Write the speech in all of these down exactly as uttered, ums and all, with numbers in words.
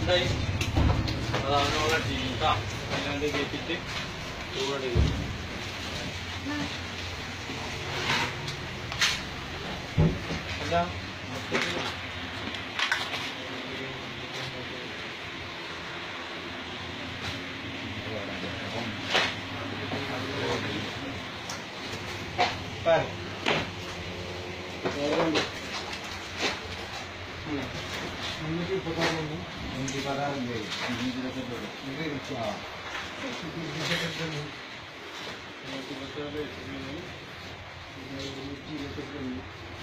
അതാണ് ചീത്ത അതിലാണ്ട് കയറ്റിട്ട് ചൂടോടെ അല്ല मुझे पता नहीं मुझे पता नहीं मुझे पता नहीं मुझे अच्छा मुझे पता नहीं मुझे पता नहीं मुझे पता नहीं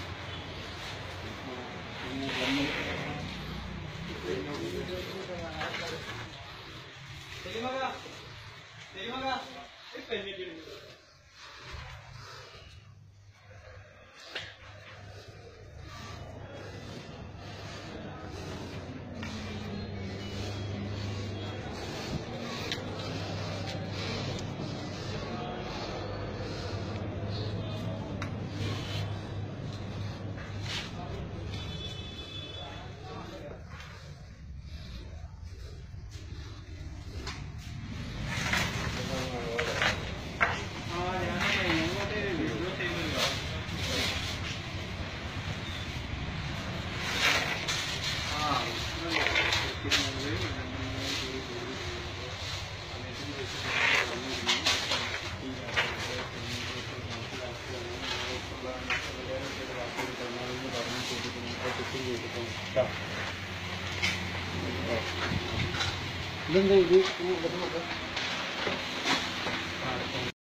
तेरी मगा तेरी मगा एक पेन नहीं Lên đây đi,